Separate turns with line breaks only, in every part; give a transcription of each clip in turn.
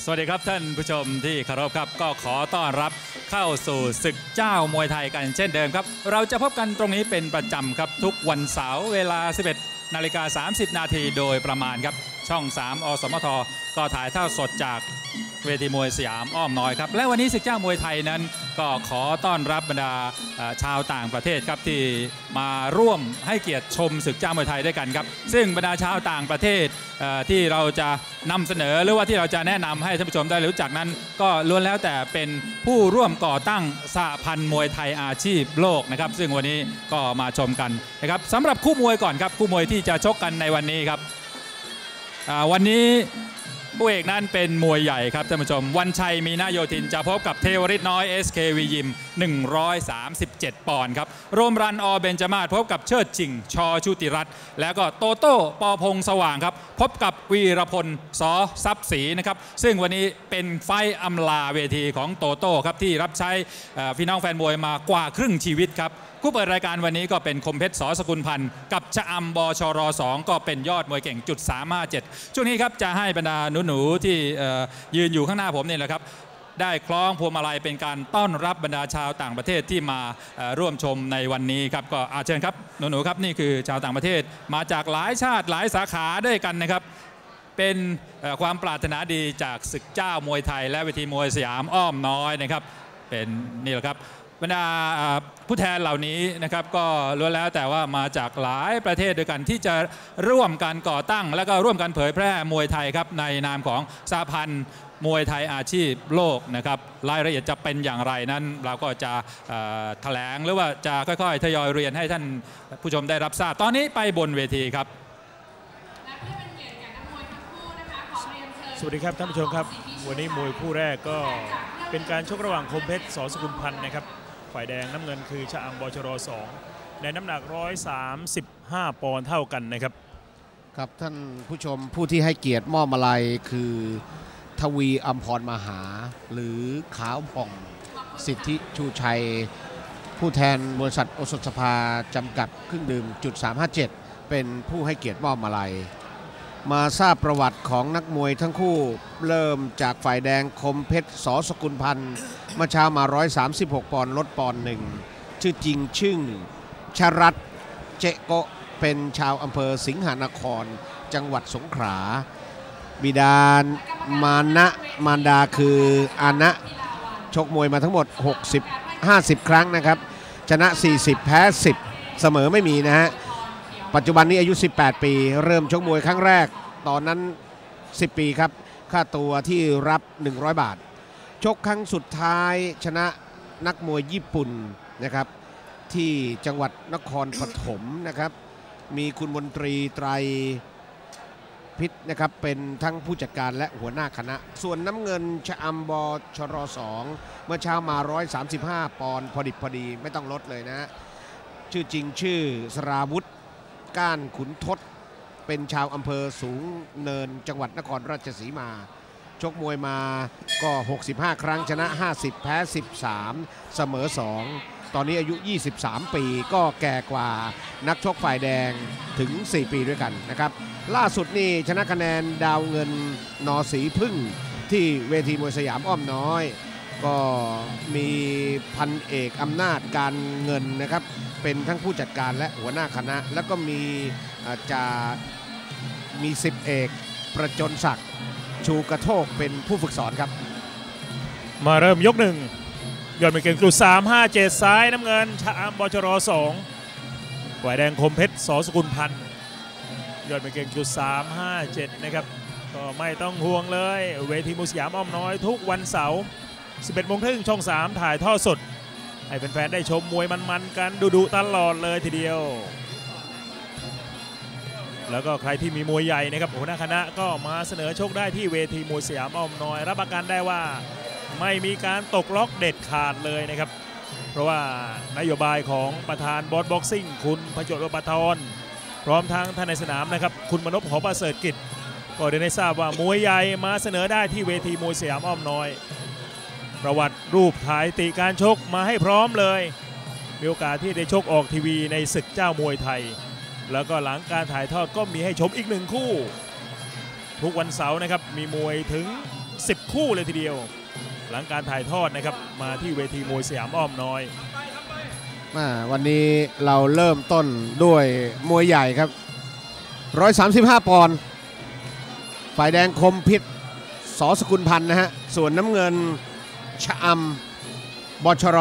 สวัสดีครับท่านผู้ชมที่เคารพครับก็ขอต้อนรับเข้าสู่ศึกเจ้ามวยไทยกันเช่นเดิมครับเราจะพบกันตรงนี้เป็นประจำครับทุกวันเสาร์เวลา 11:30 นาทีโดยประมาณครับช่อง 3 อสมทก็ถ่ายทอดสดจากเวทีมวยสยามอ้อมน้อยครับและวันนี้ศึกเจ้ามวยไทยนั้นก็ขอต้อนรับบรรดาชาวต่างประเทศครับที่มาร่วมให้เกียรติชมศึกเจ้ามวยไทยด้วยกันครับซึ่งบรรดาชาวต่างประเทศที่เราจะนำเสนอหรือว่าที่เราจะแนะนำให้ท่านผู้ชมได้รู้จักนั้นก็ล้วนแล้วแต่เป็นผู้ร่วมก่อตั้งสหพันธ์มวยไทยอาชีพโลกนะครับซึ่งวันนี้ก็มาชมกันนะครับสำหรับคู่มวยก่อนครับคู่มวยที่จะชกกันในวันนี้ครับวันนี้ผู้เอกนั้นเป็นมวยใหญ่ครับท่านผู้ชมวันชัยมีนาโยธินจะพบกับเทวฤทธิ์น้อย SKV ยิม137 ปอนด์ครับโรมรันอเบญจมาศพบกับเชิดชิงชชุติรัตน์แล้วก็โตโต้ปพงษ์สว่างครับพบกับวีรพลสทรัพย์ศรีนะครับซึ่งวันนี้เป็นไฟอำลาเวทีของโตโต้ครับที่รับใช้พี่น้องแฟนมวยมากว่าครึ่งชีวิตครับคู่เปิดรายการวันนี้ก็เป็นคมเพชร สสกุลพันธ์กับชะอำบชร2ก็เป็นยอดมวยเก่ง.357ช่วงนี้ครับจะให้บรรดาหนูๆที่ยืนอยู่ข้างหน้าผมนี่แหละครับได้คล้องพวงมาลัยเป็นการต้อนรับบรรดาชาวต่างประเทศที่มาร่วมชมในวันนี้ครับก็เชิญครับหนูๆครับนี่คือชาวต่างประเทศมาจากหลายชาติหลายสาขาด้วยกันนะครับเป็นความปรารถนาดีจากศึกเจ้ามวยไทยและเวทีมวยสยามอ้อมน้อยนะครับเป็นนี่แหละครับบรรดาผู้แทนเหล่านี้นะครับก็ล้วนแล้วแต่ว่ามาจากหลายประเทศด้วยกันที่จะร่วมกันก่อตั้งและก็ร่วมกันเผยแพร่มวยไทยครับในนามของสหพันธ์มวยไทยอาชีพโลกนะครับรายละเอียดจะเป็นอย่างไรนั้นเราก็จะแถลงหรือว่าจะค่อยๆทยอยเรียนให้ท่านผู้ชมได้รับทราบตอนนี้ไปบนเวทีครับ
สวัสดีครับท่านผู้ชมครับวันนี้มวยคู่แรกก็เป็นการชกระหว่างคมเพชร สสกุลพันธ์นะครับฝ่ายแดงน้ำเงินคือชะอำบชร2ในน้ำหนัก135 ปอนด์เท่ากันนะครับ
ครับท่านผู้ชมผู้ที่ให้เกียรติมอบมาลัยคือทวีอัมพรมหาหรือขาวผ่องสิทธิชูชัยผู้แทนบริษัทโอสถสภาจำกัดเครื่องดื่ม.357เป็นผู้ให้เกียรติมอบมาลัยมาทราบประวัติของนักมวยทั้งคู่เริ่มจากฝ่ายแดงคมเพชร สสกุลพันธ์เมื่อเช้ามา136 ปอนด์ลดปอนด์หนึ่งชื่อจริงชื่อชรัตน์เจโกเป็นชาวอำเภอสิงหนครจังหวัดสงขลาบิดามารดาคืออานะชกมวยมาทั้งหมด50 ครั้งนะครับชนะ40แพ้10เสมอไม่มีนะฮะปัจจุบันนี้อายุ18 ปีเริ่มชกมวยครั้งแรกตอนนั้น10 ปีครับค่าตัวที่รับ100 บาทชกครั้งสุดท้ายชนะนักมวยญี่ปุ่นนะครับที่จังหวัดนครปฐมนะครับมีคุณมนตรีไตรพิษนะครับเป็นทั้งผู้จัดการและหัวหน้าคณะส่วนน้ำเงินชะอำบชร2เมื่อเช้ามา135 ปอนด์พอดิบพอดีไม่ต้องลดเลยนะชื่อจริงชื่อสราวุธก้านขุนทศเป็นชาวอำเภอสูงเนินจังหวัดนครราชสีมาชกมวยมาก็65 ครั้งชนะ50แพ้13เสมอ2ตอนนี้อายุ23 ปีก็แก่กว่านักชกฝ่ายแดงถึง4 ปีด้วยกันนะครับล่าสุดนี่ชนะคะแนนดาวเงินนอสีพึ่งที่เวทีมวยสยามอ้อมน้อยก็มีพันเอกอำนาจการเงินนะครับเป็นทั้งผู้จัดการและหัวหน้าคณะแล้วก็มี10 เอกประจนศักดิ์ชูกระโทกเป็นผู้ฝึกสอนครับ
มาเริ่มยกหนึ่งยอดมวยเก่ง.357ซ้ายน้ำเงินชะอำบชร2ฝ่ายแดงคมเพชร สสกุลพันธ์ยอดมวยเก่ง.357นะครับก็ไม่ต้องห่วงเลยเวทีมวยสยามอ้อมน้อยทุกวันเสาร์ 11:30 ช่อง 3 ถ่ายทอดสดให้แฟนๆได้ชมมวยมันๆกันดุๆตลอดเลยทีเดียวแล้วก็ใครที่มีมวยใหญ่นะครับหัวหน้าคณะก็มาเสนอชกได้ที่เวทีมวยสยามอ้อมน้อยรับประกันได้ว่าไม่มีการตกล็อกเด็ดขาดเลยนะครับเพราะว่านโยบายของประธานบอสบ็อกซิ่งคุณพจน์ ปทรพร้อมทั้งท่านในสนามนะครับคุณมนพ หอประเสริฐกิจก็ได้ทราบว่ามวยใหญ่มาเสนอได้ที่เวทีมวยสยามอ้อมน้อยประวัติรูปถ่ายติการชกมาให้พร้อมเลยมีโอกาสที่ได้ชกออกทีวีในศึกเจ้ามวยไทยแล้วก็หลังการถ่ายทอดก็มีให้ชมอีก1 คู่ทุกวันเสาร์นะครับมีมวยถึง 10 คู่เลยทีเดียว หลังการถ่ายทอดนะครับมาที่เวทีมวยสยามอ้อมน้อย
วันนี้เราเริ่มต้นด้วยมวยใหญ่ครับ135 ปอนด์ฝ่ายแดงคมพิษสสกุลพันธ์นะฮะส่วนน้ำเงินชะอำบชร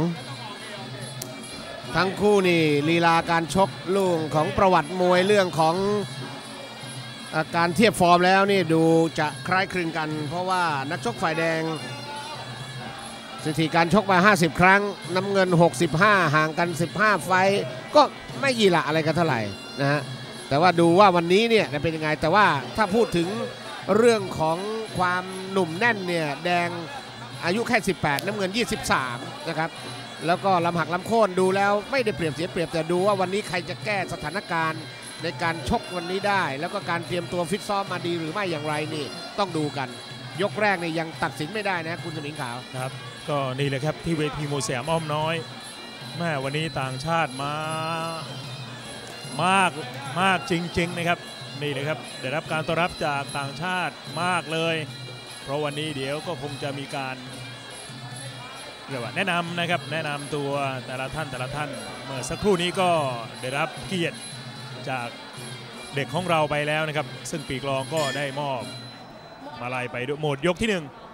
2ทั้งคู่นี่ลีลาการชกลูกของประวัติมวยเรื่องของการเทียบฟอร์มแล้วนี่ดูจะคล้ายคลึงกันเพราะว่านักชกฝ่ายแดงสถิติการชกมา50 ครั้งน้ำเงิน65ห่างกัน15ไฟต์ก็ไม่ยีละอะไรกันเท่าไหร่นะฮะแต่ว่าดูว่าวันนี้เนี่ยเป็นยังไงแต่ว่าถ้าพูดถึงเรื่องของความหนุ่มแน่นเนี่ยแดงอายุแค่18น้ำเงิน23นะครับแล้วก็ลำหักลำโค่นดูแล้วไม่ได้เปรียบเสียเปรียบแต่ดูว่าวันนี้ใครจะแก้สถานการณ์ในการชกวันนี้ได้แล้วก็การเตรียมตัวฟิตซ้อมมาดีหรือไม่อย่างไรนี่ต้องดูกันยกแรกเนี่ยยังตัดสินไม่ได้นะคุณสมิงขาว
ครับก็นี่แหละครับที่เวทีมวยสยามอ้อมน้อยแม่วันนี้ต่างชาติมากจริงๆนะครับนี่นะครับได้รับการต้อนรับจากต่างชาติมากเลยเพราะวันนี้เดี๋ยวก็คงจะมีการเรียกว่าแนะนำนะครับแนะนำตัวแต่ละท่านเมื่อสักครู่นี้ก็ได้รับเกียรติจากเด็กของเราไปแล้วนะครับซึ่งปีกลองก็ได้มอบมาลัยไปด้วยหมดยกที่1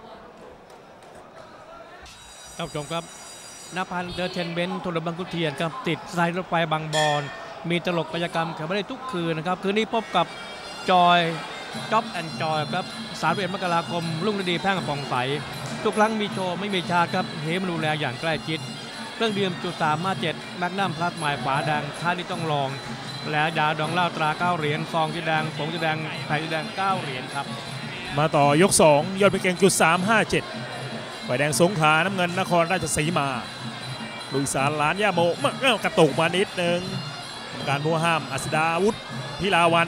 ท่านผู้ชมครับนภันธ์เดอะเทนเบนท์โทรบังกุเทียนครับติดสายรถไฟบางบอนมีตลกกิจกรรมแข่งไม่ได้ทุกคืนนะครับคืนนี้พบกับจอยจ็อบแอนด์จอยครับ31 มกราคมรุ่งฤดีแพ่งผ่องใสทุกครั้งมีโชว์ไม่มีชาครับเฮมดูแลอย่างใกล้ชิดเครื่องดื่มจุด357แมกนัมพลัสหมายฝาแดงค่าที่ต้องลองและยาดองเหล้าตรา9 เหรียญซองสีแดงผงสีแดงไผ่สีแดง9 เหรียญครับ
มาต่อยก2ยอดเป็นเก่งจุด357ฝ่ายแดงสงขลาน้ำเงินนครราชสีมาลุยสารล้านย่าโมกระตุกมานิดนึงการผู้ห้ามอัศดาวุฒิพิลาวัน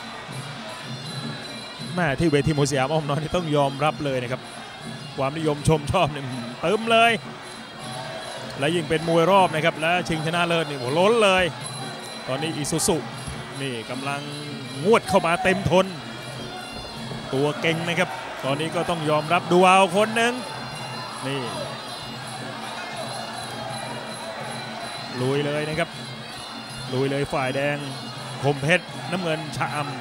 แม่ที่เวทีมวยสยามอ้อมน้อยนี่ต้องยอมรับเลยนะครับความนิยมชมชอบเนี่ยเติมเลยและยิ่งเป็นมวยรอบนะครับและชิงชนะเลิศนี่โหล้นเลยตอนนี้อิซูซุนี่กำลังงวดเข้ามาเต็มทนตัวเก่งนะครับตอนนี้ก็ต้องยอมรับดูเอาคนหนึ่งนี่ลุยเลยนะครับลุยเลยฝ่ายแดงคมเพชรน้ำเงินชะอำ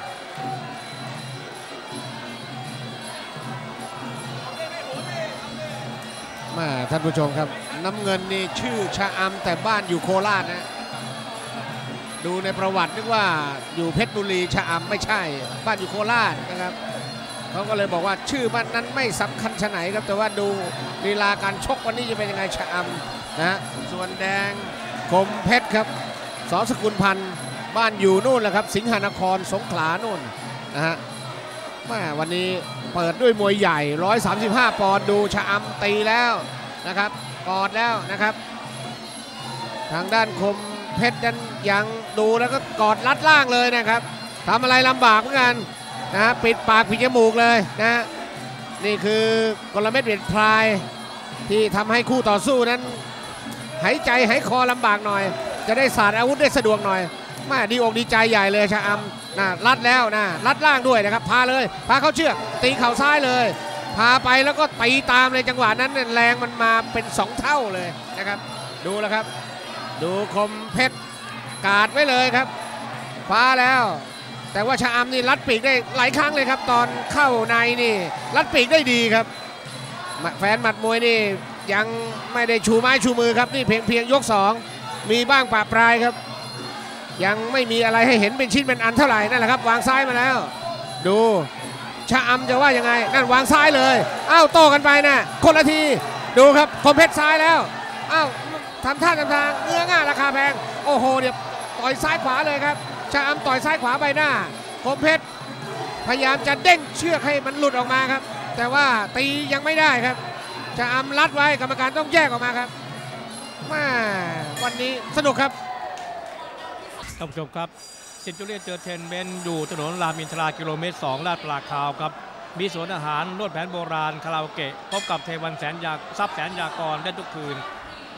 ท่านผู้ชมครับน้ำเงินนี่ชื่อชะอำแต่บ้านอยู่โคราชนะดูในประวัตินึกว่าอยู่เพชรบุรีชะอำไม่ใช่บ้านอยู่โคราชนะครับเขาก็เลยบอกว่าชื่อบ้านนั้นไม่สำคัญชะไหนครับแต่ว่าดูลีลาการชกวันนี้จะเป็นยังไงชะอำนะส่วนแดงคมเพชรครับสสกุลพันธ์บ้านอยู่นู่นแหละครับสิงหนครสงขลานู่นนะฮะวันนี้เปิดด้วยมวยใหญ่135 ปอนด์ดูชะอำตีแล้วนะครับกอดแล้วนะครับทางด้านคมเพชรนั้นยังดูแล้วก็กอดรัดล่างเลยนะครับทำอะไรลำบากเหมือนกันนะปิดปากปิดจมูกเลยนะนี่คือกลเม็ดเบ็ดพลายที่ทำให้คู่ต่อสู้นั้นหายใจหายคอลำบากหน่อยจะได้สาดอาวุธได้สะดวกหน่อยดีอกดีใจใหญ่เลยชะอำนะรัดแล้วนะรัดล่างด้วยนะครับพาเลยพาเข้าเชือกตีเข่าซ้ายเลยพาไปแล้วก็ตีตามเลยจังหวะนั้นแรงมันมาเป็น2 เท่าเลยนะครับดูแล้วครับดูคมเพชรกาดไว้เลยครับคว้าแล้วแต่ว่าชะอำนี่รัดปีกได้หลายครั้งเลยครับตอนเข้าในนี่รัดปีกได้ดีครับแฟนหมัดมวยนี่ยังไม่ได้ชูไม้ชูมือครับนี่เพียงยก2มีบ้างปะปลายครับยังไม่มีอะไรให้เห็นเป็นชิ้นเป็นอันเท่าไหร่นั่นแหละครับวางซ้ายมาแล้วดูชะอำจะว่ายังไงนั่นวางซ้ายเลยอ้าวโต้กันไปนะคนละทีดูครับคมเพชรซ้ายแล้วอ้าวทำท่าทำทางเงื้อง่าราคาแพงโอ้โหเดี๋ยวต่อยซ้ายขวาเลยครับชะอำต่อยซ้ายขวาใบหน้าคมเพชรพยายามจะเด้งเชือกให้มันหลุดออกมาครับแต่ว่าตียังไม่ได้ครับชะอำรัดไว้กรรมการต้องแยกออกมาครับวันนี้สนุกครับ
ท่านผู้ชมครับเซ็นจูเรียนเจอเทนเมนต์อยู่ถนนรามอินทรากิโลเมตร 2ลาดปลาคาวครับมีสวนอาหารนวดแผนโบราณคาราโอเกะพบกับเทวันแสนยาทรัพย์แสนยากรได้ทุกคืน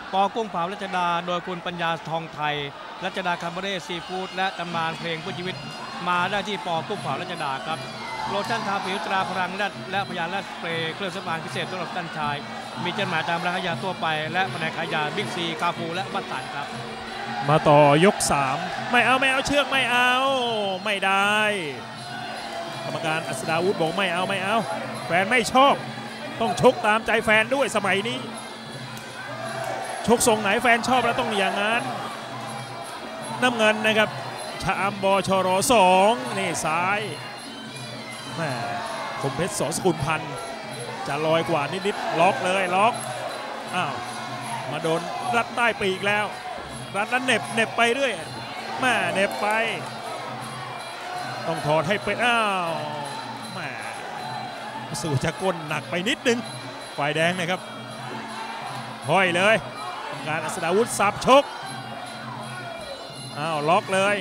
ปอกุ้งเผารัชดาโดยคุณปัญญาทองไทยรัชดาคาร์บอเร่ซีฟู้ดและตำนานเพลงเพื่อชีวิตมาได้ที่ปอกุ้งเผารัชดาครับโลชั่นทาผิวตราพลังและพยาและสเปรย์เครื่องสำอางพิเศษสำหรับท่านชายมีจำหน่ายตามร้านขายยาทั่วไปและแผนกขายยาบิ๊กซีคาฟูและวัดสันครับ
มาต่อยก 3ไม่เอาเชือกไม่เอาไม่ได้กรรมการอัศดาวุฒิบอกไม่เอาแฟนไม่ชอบต้องชกตามใจแฟนด้วยสมัยนี้ชกทรงไหนแฟนชอบแล้วต้องอย่างนั้นน้ำเงินนะครับชามบชร2นี่ซ้ายแม่คมเพชร สสกุลพันธ์จะลอยกว่านิดล็อกเลยล็อกอ้าวมาโดนรัดใต้ปีกแล้วรัดแล้วเหน็บไปเรื่อยแม่เหน็บไปต้องถอดให้เป็นอ้าวแม่สู่จะก้นหนักไปนิดนึงฝ่ายแดงนะครับห้อยเลยการอัศดาวุฒิสับชกอ้าวล็อกเลย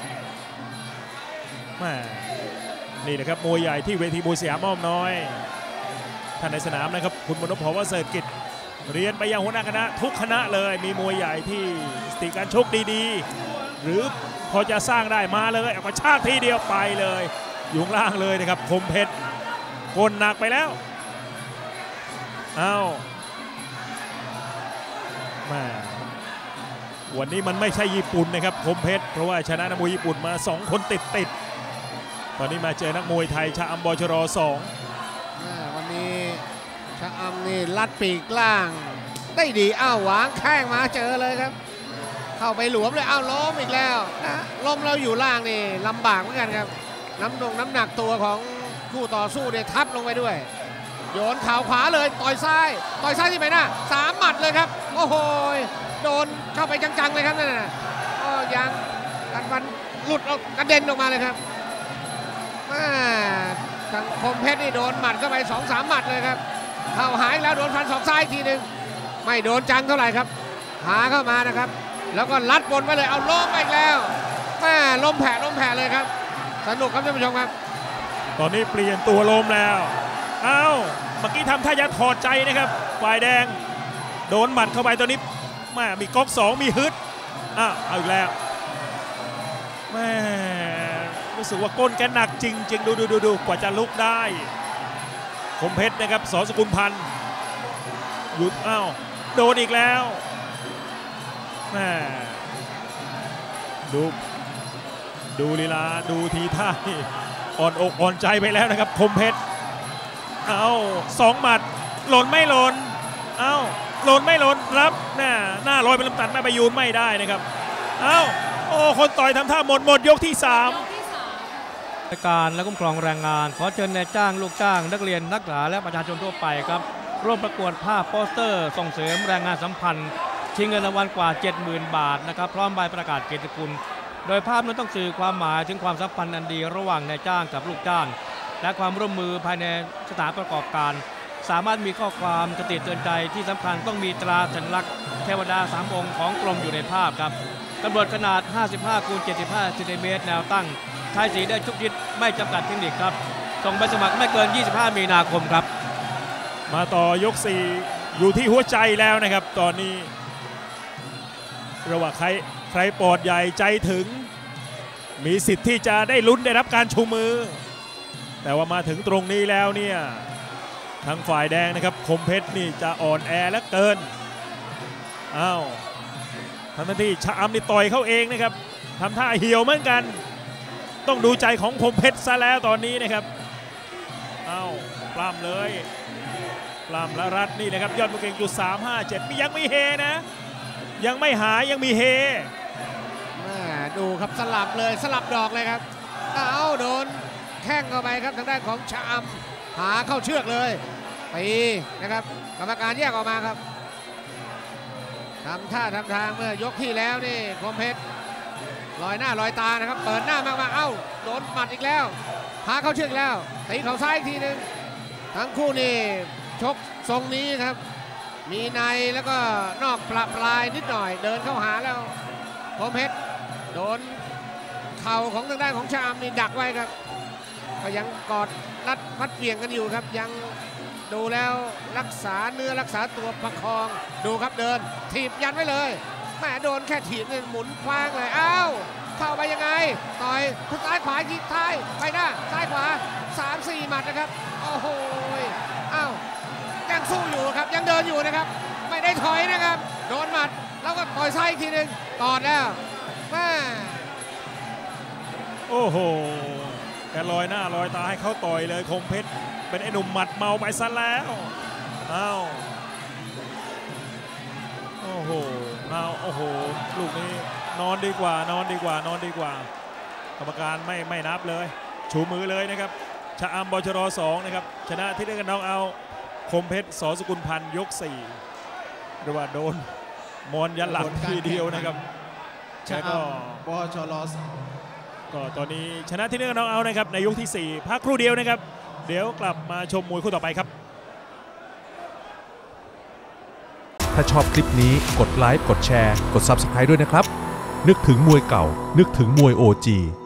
แม่นี่นะครับมวยใหญ่ที่เวทีมวยสยามอ้อมน้อยท่านในสนามนะครับคุณมนพภวเสริฐกิจเรียนไปยังหัวหน้าคณะทุกคณะเลยมีมวยใหญ่ที่สติการชกดีๆหรือพอจะสร้างได้มาเลยเอากระชากทีเดียวไปเลยอยู่ล่างเลยนะครับคมเพชรก้นหนักไปแล้วอ้าวมาวันนี้มันไม่ใช่ญี่ปุ่นนะครับคมเพชรเพราะว่าชนะนักมวยญี่ปุ่นมา2 คนติดตอนนี้มาเจอนักมวยไทยชะอำบชร2
วันนี้ชะอำนี่ลัดปีกล่างได้ดีอ้าววางแข้งมาเจอเลยครับเข้าไปหลวมเลยอ้าวล้มอีกแล้วนะล้มเราอยู่ล่างนี่ลำบากเหมือนกันครับน้ำหนักตัวของคู่ต่อสู้เนี่ยทับลงไปด้วยโยนเข่าขวาเลยต่อยซ้ายที่ไปหน้า3 หมัดเลยครับโอ้โหโดนเข้าไปจังๆเลยครับนั่นน่ะก็ยังกันฟันหลุดออกกระเด็นออกมาเลยครับทางคมเพชรนี่โดนหมัดเข้าไป 2-3 หมัดเลยครับเข้าหายแล้วโดนฟันศอกซ้ายทีหนึ่งไม่โดนจังเท่าไหร่ครับหาเข้ามานะครับแล้วก็ลัดบนไปเลยเอาล้มไปอีกแล้วล้มแผลเลยครับสนุกครับท่านผู้ชมครับ
ตอนนี้เปลี่ยนตัวล้มแล้วเมื่อกี้ทำท่าจะถอดใจนะครับฝ่ายแดงโดนหมัดเข้าไปตัวนี้มีก๊อก2มีฮึดเอาอีกแล้วแม่รู้สึกว่าก้นแกหนักจริงดูกว่าจะลุกได้คมเพชรนะครับสสกุลพันธ์หยุดโดนอีกแล้วแม่ดูลีลาดูทีท่าอ่อนอกอ่อนใจไปแล้วนะครับคมเพชร2 หมัดหล่นไม่หล่นหล่นไม่หล่นรับหน้าลอยเป็นลำตัดแม่ประยูนไม่ได้นะครับคนต่อยทำท่าหมดยกที่3
การและคุ้มครองแรงงานขอเชิญนายจ้างลูกจ้างนักเรียนนักศึกษาและประชาชนทั่วไปครับร่วมประกวดภาพโปสเตอร์ส่งเสริมแรงงานสัมพันธ์ชิงเงินรางวัลกว่า 70,000 บาทนะครับพร้อมใบประกาศเกียรติคุณโดยภาพนั้นต้องสื่อความหมายถึงความสัมพันธ์อันดีระหว่างนายจ้างกับลูกจ้างและความร่วมมือภายในสถานประกอบการสามารถมีข้อความคติเตือนใจที่สำคัญต้องมีตราสัญลักษณ์เทวดา3 องค์ของกรมอยู่ในภาพครับกำหนดขนาด 55x75 ซมแนวตั้งทายสีได้ทุกทิศไม่จำกัดเทคนิคครับส่งใบสมัครไม่เกิน 25 มีนาคมครับ
มาต่อยก 4อยู่ที่หัวใจแล้วนะครับตอนนี้ระหว่างใครปอดใหญ่ใจถึงมีสิทธิ์ที่จะได้ลุ้นได้รับการชูมือแต่ว่ามาถึงตรงนี้แล้วเนี่ยทางฝ่ายแดงนะครับคมเพชรนี่จะอ่อนแอและเกินทั้งที่ชะอำนี่ต่อยเขาเองนะครับทำท่าเหี่ยวเหมือนกันต้องดูใจของคมเพชรซะแล้วตอนนี้นะครับปล้ำเลยปล้ำและรัดนี่นะครับยอดมวยเก่งจุด357ยังมีเฮนะยังไม่หายยังมีเฮ
ดูครับสลับเลยสลับดอกเลยครับโดนแข้งเข้าไปครับทางด้านของชะอำหาเข้าเชือกเลยตีนะครับกรรมการแยกออกมาครับทำท่าทำทางเมื่อยกที่แล้วนี่คมเพชรลอยหน้าลอยตานะครับเปิดหน้ามากๆโดนหมัดอีกแล้วหาเข้าเชือกแล้วตีเข่าซ้ายอีกทีนึงทั้งคู่นี่ชกทรงนี้ครับมีในแล้วก็นอกปลายนิดหน่อยเดินเข้าหาแล้วคมเพชรโดนเข่าของทางด้านของชะอำนี่ดักไว้ครับก็ยังกอดรัดมัดเบี่ยงกันอยู่ครับยังดูแล้วรักษาเนื้อรักษาตัวประคองดูครับเดินถีบยันไว้เลยแหมโดนแค่ถีบเนี่ยหมุนคว้างเลยอ้าวเข้าไปยังไงต่อยซ้ายขวายิงท้ายไปหน้าซ้ายขวา 3-4 หมัดนะครับโอ้โหอ้าวยังสู้อยู่ครับยังเดินอยู่นะครับไม่ได้ถอยนะครับโดนหมัดแล้วก็ต่อยซ้ายอีกทีหนึ่งตอดแล้วแม่
โอ้โหแกลอยหน้าลอยตาให้เขาต่อยเลยคมเพชรเป็นไอ้หนุ่มหมัดเมาไปซะแล้วอ้าวโอ้โหอ้าวโอ้โหลูกนี้นอนดีกว่านอนดีกว่านอนดีกว่ากรรมการไม่นับเลยชูมือเลยนะครับชะอำบชร2นะครับชนะที่ได้กันน้องเอาคมเพชรสสกุลพันธ์ยก4หรือว่าโดนมอนยันหลังทีเดียวนะครับแล้วก็
บชร
ก็ตอนนี้ชนะที่ได้กันน้องเอานะครับในยกที่4พักครู่เดียวนะครับเดี๋ยวกลับมาชมมวยคู่ต่อไปครับ
ถ้าชอบคลิปนี้กดไลค์กดแชร์กด Subscribe ด้วยนะครับนึกถึงมวยเก่านึกถึงมวย OG